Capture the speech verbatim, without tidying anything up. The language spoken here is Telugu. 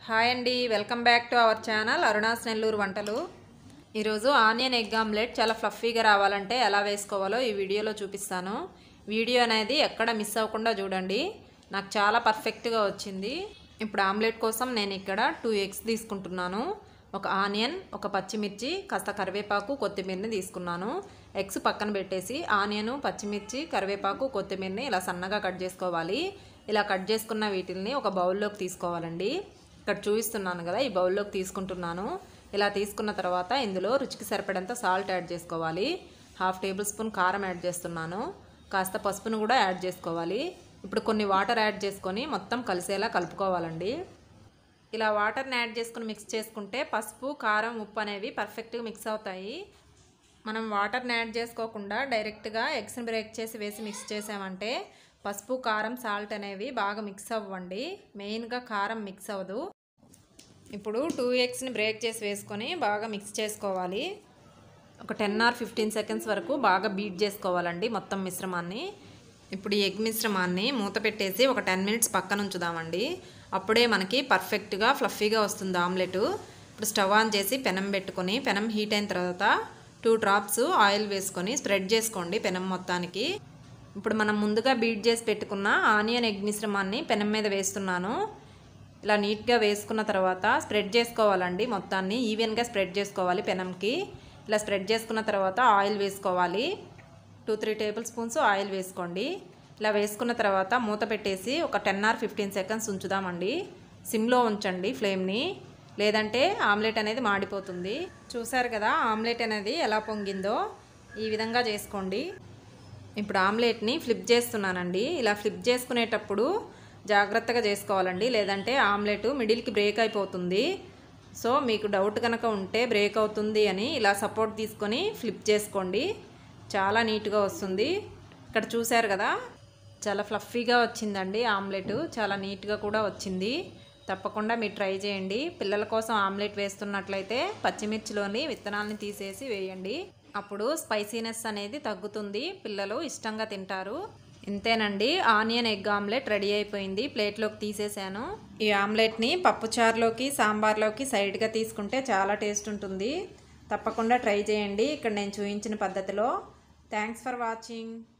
హాయ్ అండి, welcome back to our channel Aruna's Nellore వంటలు. ఈరోజు ఆనియన్ ఎగ్ ఆమ్లెట్ చాలా ఫ్లఫీగా రావాలంటే ఎలా వేసుకోవాలో ఈ వీడియోలో చూపిస్తాను. వీడియో అనేది ఎక్కడ మిస్ అవ్వకుండా చూడండి. నాకు చాలా పర్ఫెక్ట్గా వచ్చింది. ఇప్పుడు ఆమ్లెట్ కోసం నేను ఇక్కడ టూ ఎగ్స్ తీసుకుంటున్నాను. ఒక ఆనియన్, ఒక పచ్చిమిర్చి, కాస్త కరివేపాకు, కొత్తిమీరని తీసుకున్నాను. ఎగ్స్ పక్కన పెట్టేసి ఆనియన్, పచ్చిమిర్చి, కరివేపాకు, కొత్తిమీరని ఇలా సన్నగా కట్ చేసుకోవాలి. ఇలా కట్ చేసుకున్న వీటిని ఒక బౌల్లోకి తీసుకోవాలండి. ఇక్కడ చూపిస్తున్నాను కదా, ఈ బౌల్లోకి తీసుకుంటున్నాను. ఇలా తీసుకున్న తర్వాత ఇందులో రుచికి సరిపడంత సాల్ట్ యాడ్ చేసుకోవాలి. హాఫ్ టేబుల్ స్పూన్ కారం యాడ్ చేస్తున్నాను. కాస్త పసుపును కూడా యాడ్ చేసుకోవాలి. ఇప్పుడు కొన్ని వాటర్ యాడ్ చేసుకొని మొత్తం కలిసేలా కలుపుకోవాలండి. ఇలా వాటర్ని యాడ్ చేసుకుని మిక్స్ చేసుకుంటే పసుపు, కారం, ఉప్పు అనేవి పర్ఫెక్ట్గా మిక్స్ అవుతాయి. మనం వాటర్ని యాడ్ చేసుకోకుండా డైరెక్ట్గా ఎగ్స్ని బ్రేక్ చేసి వేసి మిక్స్ చేసామంటే పసుపు, కారం, సాల్ట్ అనేవి బాగా మిక్స్ అవ్వండి. మెయిన్గా కారం మిక్స్ అవ్వదు. ఇప్పుడు టూ ఎగ్స్ని బ్రేక్ చేసి వేసుకొని బాగా మిక్స్ చేసుకోవాలి. ఒక టెన్ ఆర్ ఫిఫ్టీన్ సెకండ్స్ వరకు బాగా బీట్ చేసుకోవాలండి మొత్తం మిశ్రమాన్ని. ఇప్పుడు ఈ ఎగ్ మిశ్రమాన్ని మూత పెట్టేసి ఒక టెన్ మినిట్స్ పక్కన ఉంచుదామండి. అప్పుడే మనకి పర్ఫెక్ట్గా ఫ్లఫీగా వస్తుంది ఆమ్లెట్. ఇప్పుడు స్టవ్ ఆన్ చేసి పెనం పెట్టుకొని పెనం హీట్ అయిన తర్వాత టూ డ్రాప్స్ ఆయిల్ వేసుకొని స్ప్రెడ్ చేసుకోండి పెనం మొత్తానికి. ఇప్పుడు మనం ముందుగా బీట్ చేసి పెట్టుకున్న ఆనియన్ ఎగ్ మిశ్రమాన్ని పెనం మీద వేస్తున్నాను. ఇలా నీట్గా వేసుకున్న తర్వాత స్ప్రెడ్ చేసుకోవాలండి. మొత్తాన్ని ఈవెన్గా స్ప్రెడ్ చేసుకోవాలి పెనంకి. ఇలా స్ప్రెడ్ చేసుకున్న తర్వాత ఆయిల్ వేసుకోవాలి. Two three tablespoons oil వేసుకోండి. ఇలా వేసుకున్న తర్వాత మూత పెట్టేసి ఒక టెన్ ఆర్ ఫిఫ్టీన్ సెకండ్స్ ఉంచుదామండి. సిమ్లో ఉంచండి ఫ్లేమ్ని, లేదంటే ఆమ్లెట్ అనేది మాడిపోతుంది. చూసారు కదా ఆమ్లెట్ అనేది ఎలా పొంగిందో, ఈ విధంగా చేసుకోండి. ఇప్పుడు ఆమ్లెట్ని ఫ్లిప్ చేస్తున్నానండి. ఇలా ఫ్లిప్ చేసుకునేటప్పుడు జాగ్రత్తగా చేసుకోవాలండి, లేదంటే ఆమ్లెట్ మిడిల్కి బ్రేక్ అయిపోతుంది. సో మీకు డౌట్ కనుక ఉంటే బ్రేక్ అవుతుంది అని ఇలా సపోర్ట్ తీసుకొని ఫ్లిప్ చేసుకోండి. చాలా నీట్గా వస్తుంది. ఇక్కడ చూసారు కదా, చాలా ఫ్లఫీగా వచ్చిందండి ఆమ్లెట్. చాలా నీట్గా కూడా వచ్చింది. తప్పకుండా మీరు ట్రై చేయండి. పిల్లల కోసం ఆమ్లెట్ వేస్తున్నట్లయితే పచ్చిమిర్చిలోని విత్తనాలని తీసేసి వేయండి. అప్పుడు స్పైసీనెస్ అనేది తగ్గుతుంది, పిల్లలు ఇష్టంగా తింటారు. ఇంతేనండి, ఆనియన్ ఎగ్ ఆమ్లెట్ రెడీ అయిపోయింది. ప్లేట్లోకి తీసేసాను. ఈ ఆమ్లెట్ని పప్పుచారులోకి, సాంబార్లోకి సైడ్గా తీసుకుంటే చాలా టేస్ట్ ఉంటుంది. తప్పకుండా ట్రై చేయండి ఇక్కడ నేను చూపించిన పద్ధతిలో. Thanks for watching.